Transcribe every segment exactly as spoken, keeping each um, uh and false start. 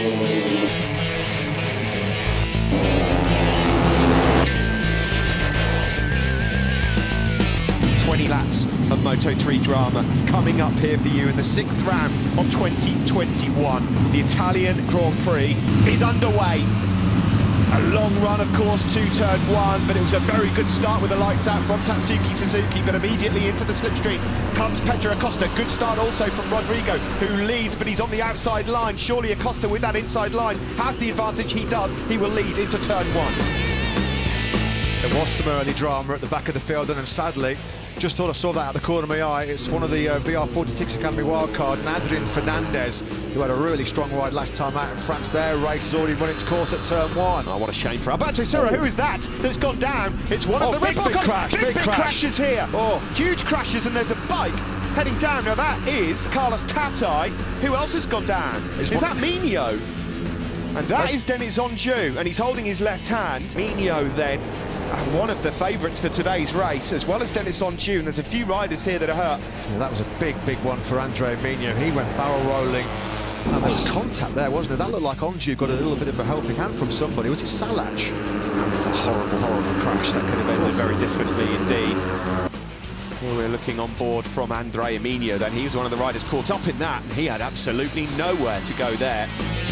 twenty laps of Moto three drama coming up here for you in the sixth round of twenty twenty-one. The Italian Grand Prix is underway. A long run, of course, to turn one, but it was a very good start with the lights out from Tatsuki Suzuki, but immediately into the slipstream comes Pedro Acosta. Good start also from Rodrigo, who leads, but he's on the outside line. Surely Acosta with that inside line has the advantage. He does. He will lead into turn one. There was some early drama at the back of the field, and sadly, just thought I saw that out the corner of my eye. It's one of the uh, V R forty-six Academy wildcards, and Adrian Fernandez, who had a really strong ride last time out in France. Their race has already run its course at turn one. Oh, what a shame for Alberto Sura. Oh. Who is that that's gone down? It's one oh, of the big, big crash, big, big, big crash. crashes here. Oh. Huge crashes, and there's a bike heading down. Now that is Carlos Tatai. Who else has gone down? Is, is that Migno? And that That's... is Denis Onju, and he's holding his left hand. Migno then, one of the favourites for today's race, as well as Denis Onju, and there's a few riders here that are hurt. Yeah, that was a big, big one for Andrea Migno. He went barrel rolling, and there was contact there, wasn't it? That looked like Onju got a little bit of a helping hand from somebody. Was it Salach? That was a horrible, horrible crash. That could have ended very differently indeed. Here we're looking on board from Andrea Migno, then he was one of the riders caught up in that, and he had absolutely nowhere to go there.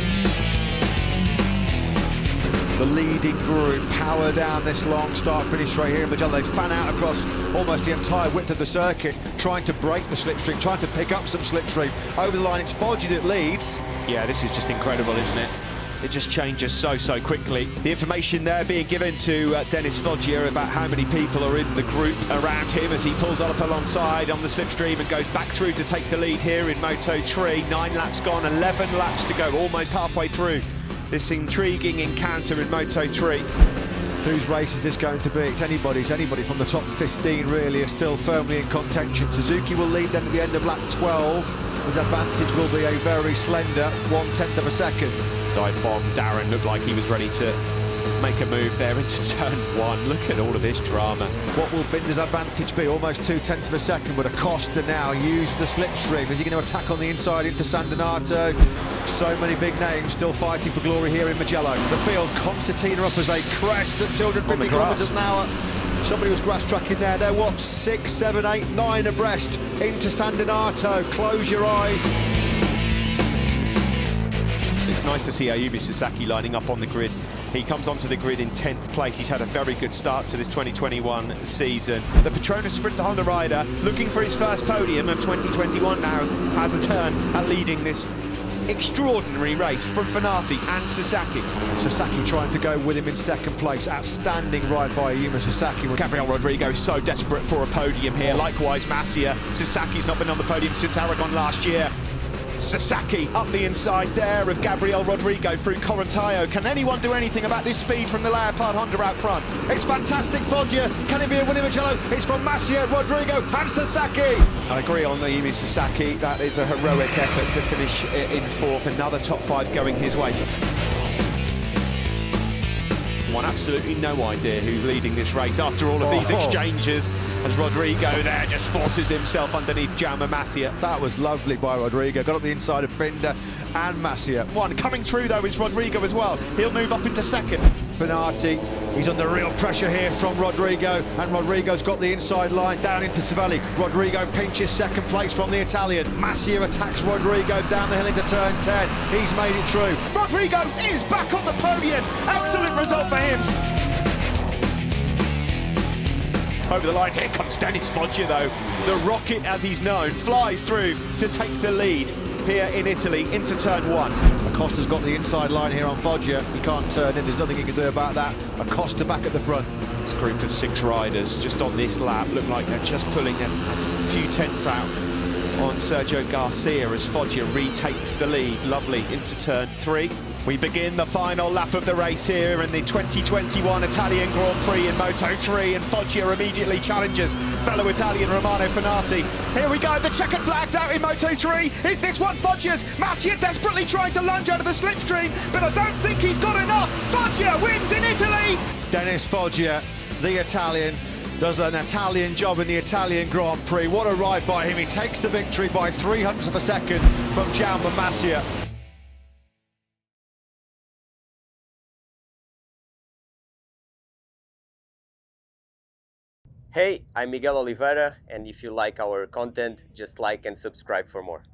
The leading group power down this long start-finish straight here in Mugello. They fan out across almost the entire width of the circuit, trying to break the slipstream, trying to pick up some slipstream. Over the line, it's Foggia that leads. Yeah, this is just incredible, isn't it? It just changes so, so quickly. The information there being given to uh, Denis Foggia about how many people are in the group around him as he pulls up alongside on the slipstream and goes back through to take the lead here in Moto three. Nine laps gone, eleven laps to go, almost halfway through this intriguing encounter in Moto three. Whose race is this going to be? It's anybody's. Anybody from the top fifteen really is still firmly in contention. Suzuki will lead then at the end of lap twelve. His advantage will be a very slender one-tenth of a second. Dive bomb. Darren looked like he was ready to make a move there into turn one. Look at all of this drama. What will Binder's advantage be? Almost two-tenths of a second, but Acosta now use the slipstream. Is he going to attack on the inside into San Donato? So many big names still fighting for glory here in Mugello. The field, Concertina up as they crest at two hundred fifty kilometres an hour. Somebody was grass tracking there. They're what, six, seven, eight, nine abreast into San Donato. Close your eyes. It's nice to see Ayumu Sasaki lining up on the grid. He comes onto the grid in tenth place. He's had a very good start to this twenty twenty-one season. The Petronas Sprinter Honda rider, looking for his first podium of twenty twenty-one now, has a turn at leading this extraordinary race from Fenati and Sasaki. Sasaki trying to go with him in second place. Outstanding ride by Ayumu Sasaki. Gabriel Rodrigo so desperate for a podium here. Likewise, Masia. Sasaki's not been on the podium since Aragon last year. Sasaki up the inside there of Gabriel Rodrigo through Corontayo. Can anyone do anything about this speed from the Leopard Honda out front? It's fantastic, Foggia. Can it be a winning Mugello? It's from Masia, Rodrigo and Sasaki. I agree on Ayumu Sasaki. That is a heroic effort to finish in fourth. Another top five going his way. One absolutely no idea who's leading this race after all of these oh. exchanges, as Rodrigo there just forces himself underneath Jaume Masia. That was lovely by Rodrigo. Got up the inside of Binder and Masia. One coming through though is Rodrigo as well. He'll move up into second. Benati, he's under real pressure here from Rodrigo, and Rodrigo's got the inside line down into Savelli. Rodrigo pinches second place from the Italian. Masia attacks Rodrigo down the hill into turn ten. He's made it through. Rodrigo is back on the podium. Excellent result for him. Over the line, here comes Denis Foggia though. The rocket, as he's known, flies through to take the lead here in Italy into turn one. Acosta's got the inside line here on Foggia. He can't turn in, there's nothing he can do about that. Acosta back at the front. This group of six riders just on this lap look like they're just pulling a few tenths out on Sergio Garcia as Foggia retakes the lead. Lovely into turn three. We begin the final lap of the race here in the twenty twenty-one Italian Grand Prix in Moto three, and Foggia immediately challenges fellow Italian Romano Fenati. Here we go, the checkered flag's out in Moto three. Is this one Foggia's? Masia desperately trying to lunge out of the slipstream, but I don't think he's got enough. Foggia wins in Italy! Denis Foggia, the Italian, does an Italian job in the Italian Grand Prix. What a ride by him. He takes the victory by three hundredths of a second from Jaume Masia. Hey, I'm Miguel Oliveira, and if you like our content, just like and subscribe for more.